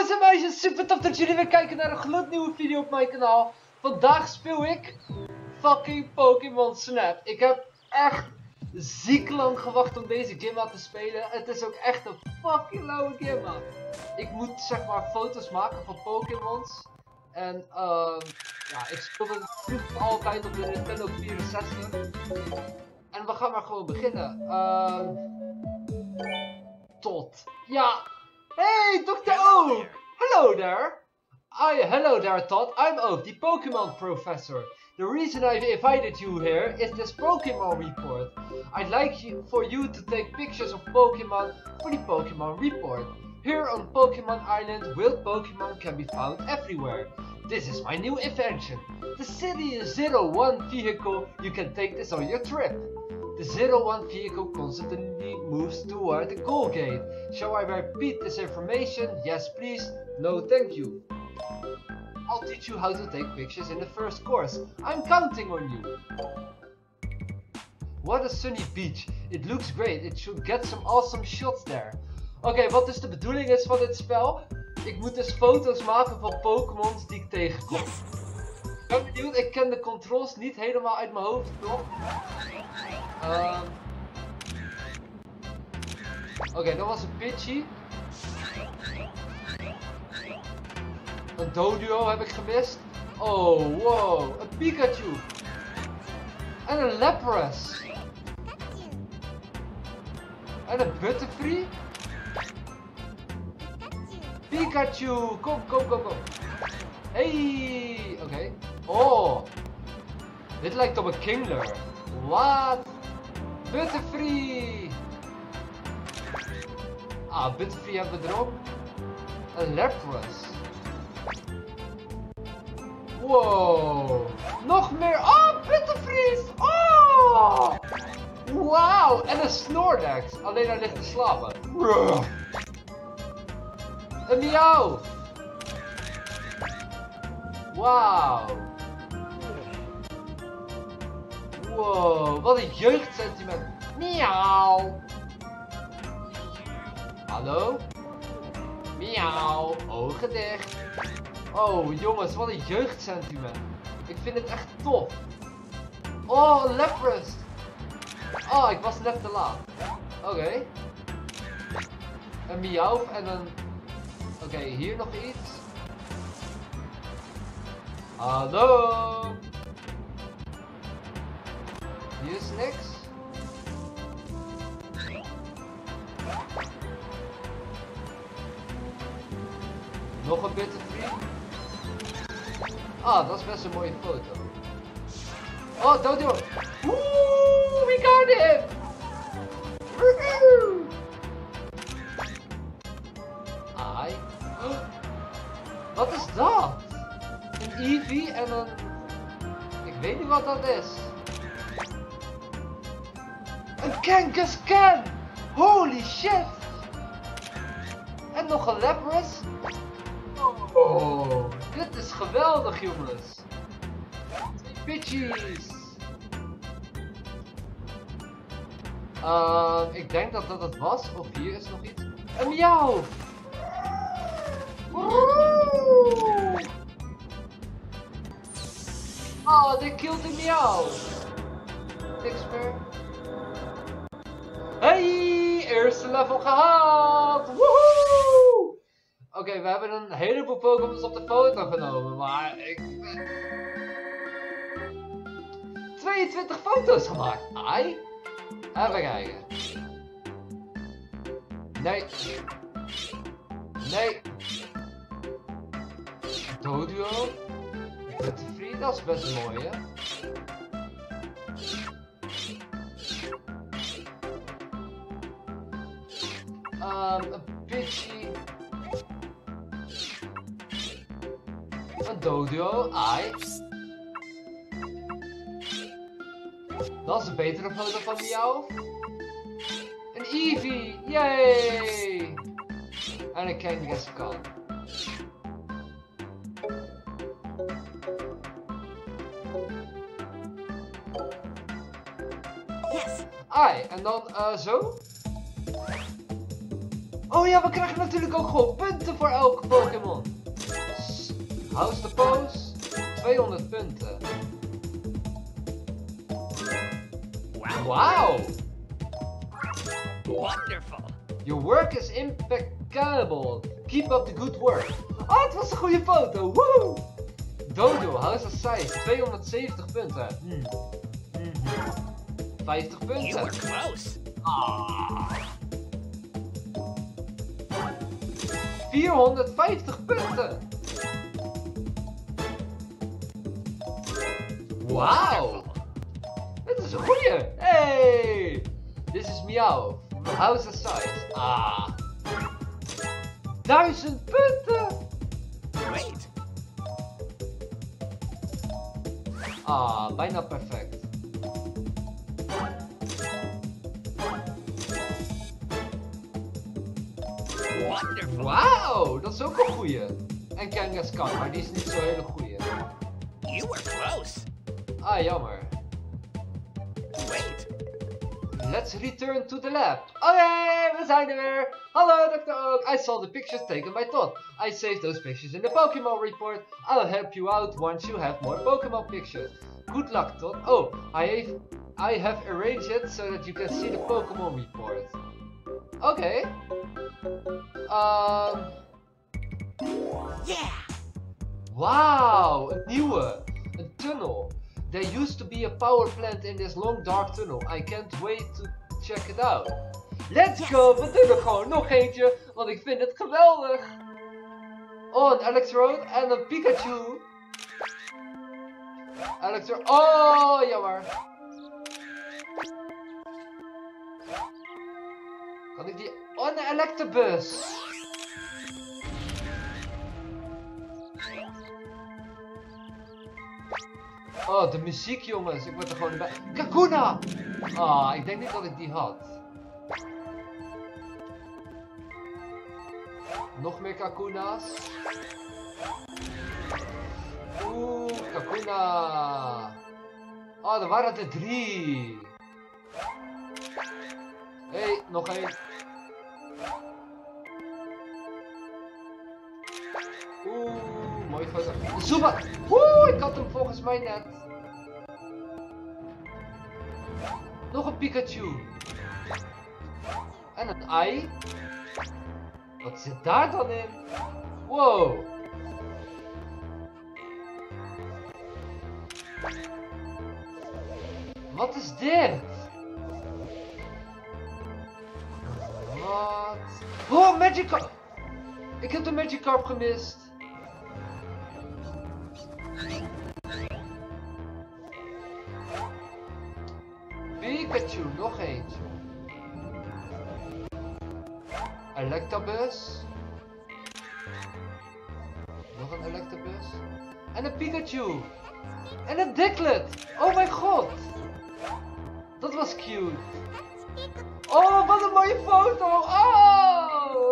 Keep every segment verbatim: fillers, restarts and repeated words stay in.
Jongens en meisjes, super tof dat jullie weer kijken naar een gloednieuwe video op mijn kanaal. Vandaag speel ik fucking Pokémon Snap. Ik heb echt ziek lang gewacht om deze game aan te spelen. Het is ook echt een fucking lauwe game, man. Ik moet zeg maar foto's maken van Pokémons. En uh, ja, ik speelde het vroeger altijd op de Nintendo vierenzestig. En we gaan maar gewoon beginnen. Uh, tot. Ja. Hey, dokter Oak! Hello there! I, hello there, Todd. I'm Oak, the Pokemon professor. The reason I've invited you here is this Pokemon report. I'd like you, for you to take pictures of Pokemon for the Pokemon report. Here on Pokemon Island, wild Pokemon can be found everywhere. This is my new invention. The City zero one vehicle, you can take this on your trip. The zero one vehicle constantly moves toward the goal gate. Shall I repeat this information? Yes, please. No, thank you. I'll teach you how to take pictures in the first course. I'm counting on you. What a sunny beach. It looks great. It should get some awesome shots there. Oké, okay, wat dus de bedoeling is van dit spel? Ik moet dus foto's maken van Pokémons die ik tegenkom. Ik ben benieuwd, ik ken de controls niet helemaal uit mijn hoofd nog. Uh... Oké, okay, dat was een Pidgey. Een Doduo heb ik gemist. Oh, wow. Een Pikachu. En een Lapras. En een Butterfree. Pikachu. Kom, kom, kom, kom. Hey. Oké. Okay. Oh. Dit lijkt op een Kingler. Wat? Butterfree. Ah, Butterfree hebben we erop. Een Lapras. Wow. Nog meer. Oh, Butterfree. Oh. Wauw. En een Snorlax. Alleen hij ligt te slapen. Een Miauw. Wauw. Wow. Wat een jeugdsentiment. Miauw. Hallo? Miauw. Ogen dicht. Oh jongens, wat een jeugdsentiment. Ik vind het echt tof. Oh, een Lapras. Oh, ik was net te laat. Oké. Okay. Een Miauw en een... Oké, okay, hier nog iets. Hallo. Hier is niks. Nog een Butterfree. Ah, dat is best een mooie foto. Oh, Doduo. Oeh, we got him. Ai. Wat is dat? Een Eevee en een... Ik weet niet wat dat is. Een Kangaskhan. Holy shit. En nog een Lapras. Oh, dit is geweldig, jongens. Twee Pidgeys. Uh, ik denk dat dat het was. Of hier is nog iets. Een Miauw. Oh, they killed the Miauw. Niks meer. Hey, eerste level gehaald. Woehoe! Oké, okay, we hebben een heleboel Pokémons op de foto genomen, maar ik... tweeëntwintig foto's gemaakt. Ai. Even kijken. Nee. Nee. Doduo. Butterfree, dat is best mooi, hè? Um, een Pidgey. Een Doduo, ai. Dat is een betere foto van Miauw. Een Eevee, yay! En een Kangaskhan. Yes. Ai, en dan uh, zo. Oh ja, we krijgen natuurlijk ook gewoon punten voor elke Pokémon. House the pose. tweehonderd punten. Wow. Wonderful. Your work is impeccable. Keep up the good work. Oh, het was een goede foto. Woe! Dodo, House of Size, tweehonderdzeventig punten. Hmm. Mm-hmm. vijftig punten. You were close. Ah. vierhonderdvijftig punten. Wauw. Dit is een goeie. Hey. This is Meow. House of Size. Ah. Duizend punten. Great. Ah, bijna perfect. Wonderful. Wauw, dat is ook een goeie. En Kangaskhan, maar die is niet zo'n hele goeie. You were close. Ah, jammer. Wait. Let's return to the lab. Oké, okay, we zijn er weer. Hallo, dokter Oak. I saw the pictures taken by Todd. I saved those pictures in the Pokemon report. I'll help you out once you have more Pokemon pictures. Good luck, Todd. Oh, I have, I have arranged it so that you can see the Pokemon report. Oké. Okay. Um... Yeah. Wauw, een nieuwe. Een tunnel. There used to be a power plant in this long dark tunnel. I can't wait to check it out. Let's go! We doen er gewoon nog eentje, want ik vind het geweldig. Oh, een Electrode en een Pikachu. Electro... Oh, jammer. Kan ik die... Oh, een Electabuzz. Oh, de muziek, jongens. Ik word er gewoon bij. Kakuna! Ah, ik denk niet dat ik die had. Nog meer Kakuna's. Oeh, Kakuna. Oh, er waren er drie. Hé, hey, nog één. Oeh, mooi foto. Zubat! Oeh, ik had hem volgens mij net. Nog een Pikachu. En een ei. Wat zit daar dan in? Wow. Wat is dit? Wat? Oh, Magikarp! Ik heb de Magikarp gemist. Pikachu, nog eentje. Electabuzz. Nog een Electabuzz. En een Pikachu. En een Diglett. Oh mijn god. Dat was cute. Oh, wat een mooie foto. Oh.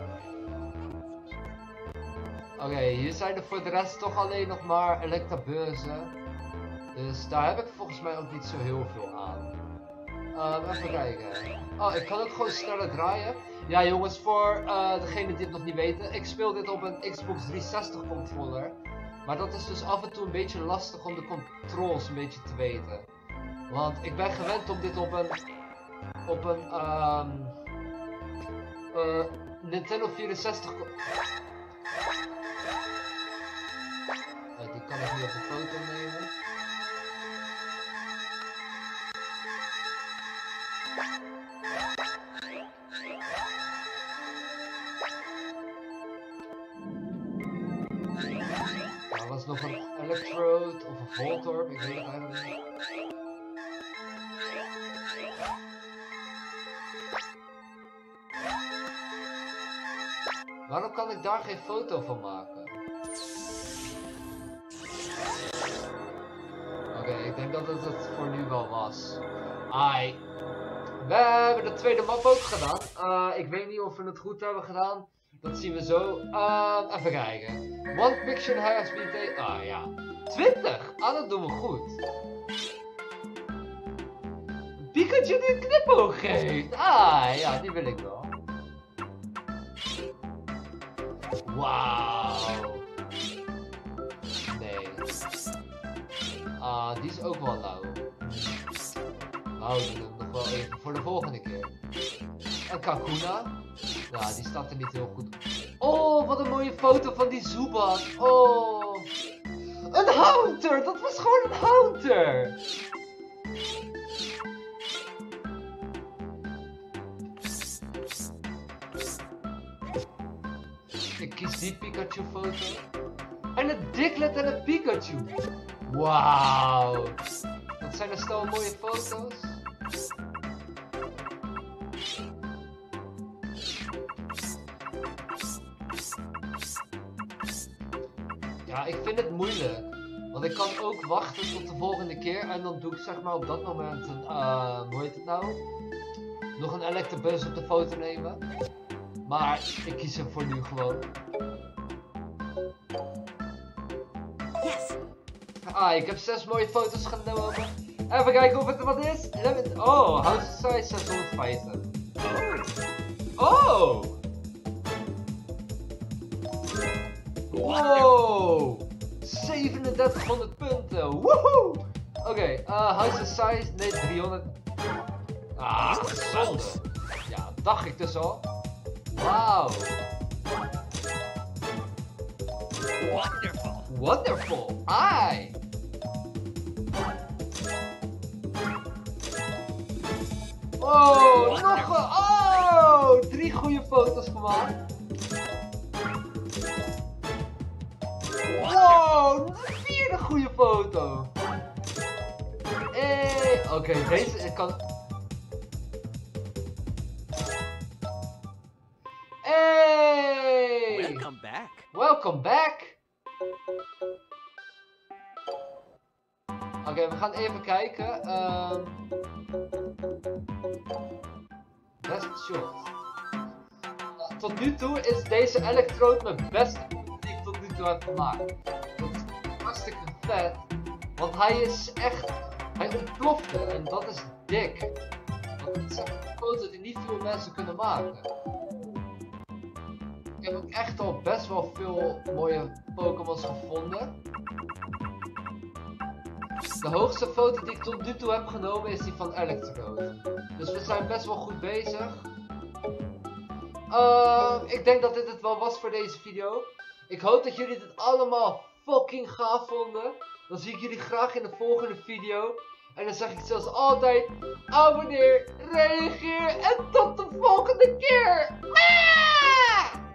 Oké, okay, hier zijn er voor de rest toch alleen nog maar Electabuzzen. Dus daar heb ik volgens mij ook niet zo heel veel aan. Um, even kijken. Oh, ik kan het gewoon sneller draaien. Ja jongens, voor uh, degenen die het nog niet weten. Ik speel dit op een Xbox driehonderdzestig controller. Maar dat is dus af en toe een beetje lastig om de controls een beetje te weten. Want ik ben gewend om dit op een... Op een... Um, uh, Nintendo vierenzestig... Uh, die kan ik niet op een foto nemen. Er was nog een Electrode of een Voltorb, ik weet het eigenlijk niet. Waarom kan ik daar geen foto van maken? Oké, okay, ik denk dat het het voor nu wel was. Ai. We hebben de tweede map ook gedaan. Uh, ik weet niet of we het goed hebben gedaan. Dat zien we zo. Uh, even kijken. One picture has been taken. Ah ja. twintig! Ah, dat doen we goed. Pikachu die een knipoog geeft. Ah ja, die wil ik wel. Wauw. Nee. Ah, die is ook wel lauw. We houden hem nog wel even voor de volgende keer. Een Kakuna. Nou, die staat er niet heel goed op. Oh, wat een mooie foto van die Zubat. Oh. Een Haunter! Dat was gewoon een Haunter! Ik kies die Pikachu foto. En een Diglett en een Pikachu. Wauw. Dat zijn er stel mooie foto's. Ja, ik vind het moeilijk. Want ik kan ook wachten tot de volgende keer. En dan doe ik zeg maar op dat moment een, uh, hoe heet het nou? Nog een Electabuzz op de foto nemen. Maar ik kies hem voor nu gewoon. Yes. Ah, ik heb zes mooie foto's genomen. Even kijken of het er wat is. Lemon. Oh, House Size zeshonderdvijftig. Oh! Wow! zevenendertighonderd punten. Woehoe! Oké, okay, uh, House Size. Nee, driehonderd. Ah, zonde. Ja, dacht ik dus al. Wauw. Wonderful. Wonderful. Ai. Oh, nog een. Oh, drie goede foto's gemaakt. Wow, de vierde goede foto. Hey. Oké, okay, deze ik kan. Hey. Welcome back. Welcome back. Oké, okay, we gaan even kijken. Um... Best shot. Uh, tot nu toe is deze Electrode mijn beste die ik tot nu toe heb gemaakt. Dat is hartstikke vet. Want hij is echt. Hij ontplofte en dat is dik. Want het is echt een foto die niet veel mensen kunnen maken. Ik heb ook echt al best wel veel mooie Pokémons gevonden. De hoogste foto die ik tot nu toe heb genomen is die van Electrode. Dus we zijn best wel goed bezig. Uh, ik denk dat dit het wel was voor deze video. Ik hoop dat jullie dit allemaal fucking gaaf vonden. Dan zie ik jullie graag in de volgende video. En dan zeg ik zoals altijd, abonneer, reageer en tot de volgende keer. Ah!